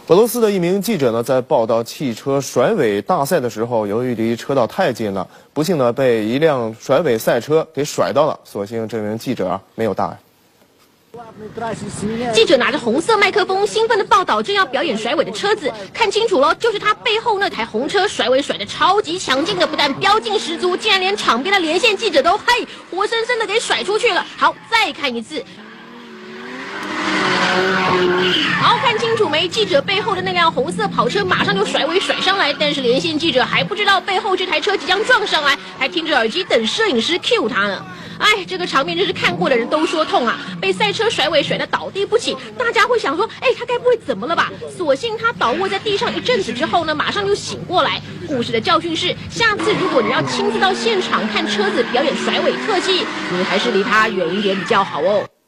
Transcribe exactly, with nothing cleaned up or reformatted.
俄罗斯的一名记者呢，在报道汽车甩尾大赛的时候，由于离车道太近了，不幸呢被一辆甩尾赛车给甩到了。所幸这名记者啊没有大碍。 记者拿着红色麦克风，兴奋地报道正要表演甩尾的车子。看清楚了，就是他背后那台红车甩尾甩得超级强劲的，不但飙劲十足，竟然连场边的连线记者都嘿活生生的给甩出去了。好，再看一次。 好，看清楚没？记者背后的那辆红色跑车马上就甩尾甩上来，但是连线记者还不知道背后这台车即将撞上来，还听着耳机等摄影师 cue 他呢。哎，这个场面真是看过的人都说痛啊！被赛车甩尾甩得倒地不起，大家会想说，哎，他该不会怎么了吧？所幸他倒卧在地上一阵子之后呢，马上就醒过来。故事的教训是，下次如果你要亲自到现场看车子表演甩尾特技，你还是离他远一点比较好哦。